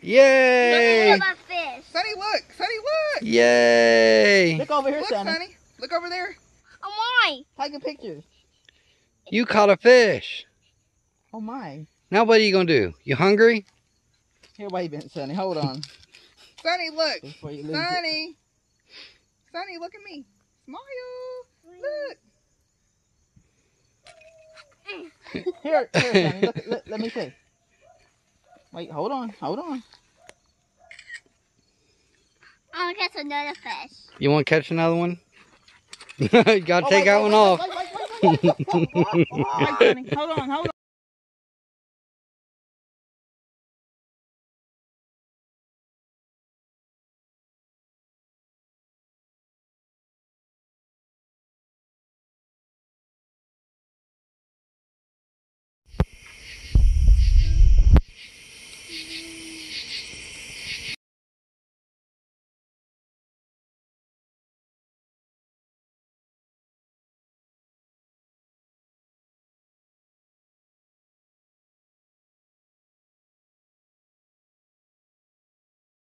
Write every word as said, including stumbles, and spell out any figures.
Yay! Look at my fish. Sunny, look. Sunny, look. Yay! Look over here, Look, Sunny. Sunny. Look over there. Oh my. Take a picture. You caught a fish. Oh my. Now what are you going to do? You hungry? Here, wait a minute, Sunny. Hold on. Sunny, look. Before you lose it. Sunny. Sunny, look at me. Smile. Look. Here, here, Sunny. Look, let, let me see. Wait, hold on. Hold on. I'll catch another fish. You want to catch another one? You got to Oh, take wait, that wait, one wait, off. Wait, wait, wait, wait, wait. Wait, Sunny. Hold on, hold on.